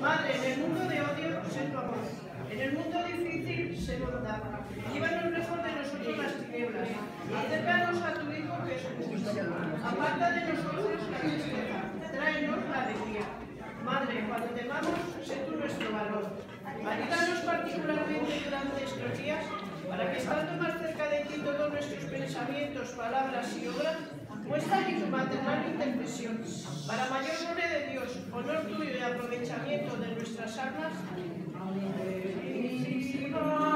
Madre, en el mundo de odio, sé tu amor. En el mundo difícil, sé bondad. Llévanos lejos de nosotros las tinieblas. Acércanos a tu Hijo que es justo. Aparta de nosotros la tristeza. Tráenos la alegría. Madre, cuando temamos, sé tú nuestro valor. Ayúdanos particularmente durante estos días para que, estando más cerca de ti, todos nuestros pensamientos, palabras y obras muestran tu maternal intercesión. Para mayor gloria de Dios, honor tuyo y aprovechamiento de nuestras almas.